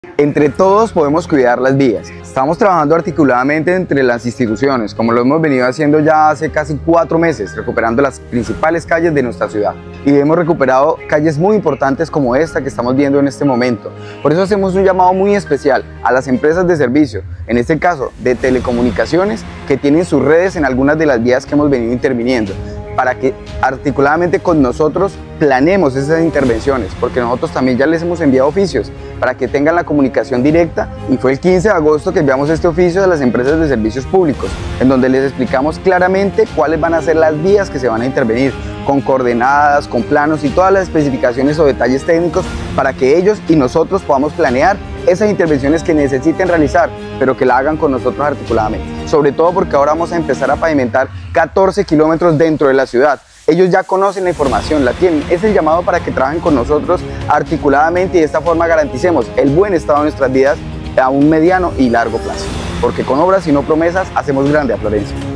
Entre todos podemos cuidar las vías. Estamos trabajando articuladamente entre las instituciones, como lo hemos venido haciendo ya hace casi 4 meses, recuperando las principales calles de nuestra ciudad. Y hemos recuperado calles muy importantes como esta que estamos viendo en este momento. Por eso hacemos un llamado muy especial a las empresas de servicio, en este caso de telecomunicaciones, que tienen sus redes en algunas de las vías que hemos venido interviniendo, para que articuladamente con nosotros planeemos esas intervenciones, porque nosotros también ya les hemos enviado oficios para que tengan la comunicación directa, y fue el 15 de agosto que enviamos este oficio a las empresas de servicios públicos, en donde les explicamos claramente cuáles van a ser las vías que se van a intervenir, con coordenadas, con planos y todas las especificaciones o detalles técnicos para que ellos y nosotros podamos planear esas intervenciones que necesiten realizar, pero que la hagan con nosotros articuladamente. Sobre todo porque ahora vamos a empezar a pavimentar 14 kilómetros dentro de la ciudad. Ellos ya conocen la información, la tienen. Es el llamado para que trabajen con nosotros articuladamente y de esta forma garanticemos el buen estado de nuestras vidas a un mediano y largo plazo. Porque con obras y no promesas hacemos grande a Florencia.